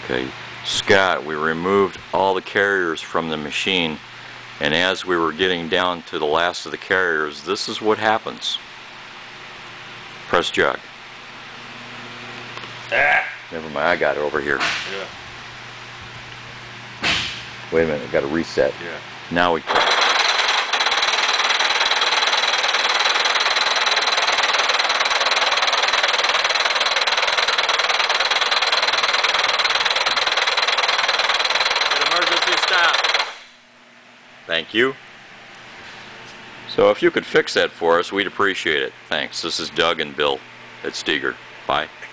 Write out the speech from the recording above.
Okay, Scott, we removed all the carriers from the machine, and as we were getting down to the last of the carriers, this is what happens. Press jug. Never mind, I got it over here. Yeah. Wait a minute, I've got to reset. Yeah. Now we... Emergency stop. Thank you. So if you could fix that for us, we'd appreciate it. Thanks. This is Doug and Bill at Steger. Bye.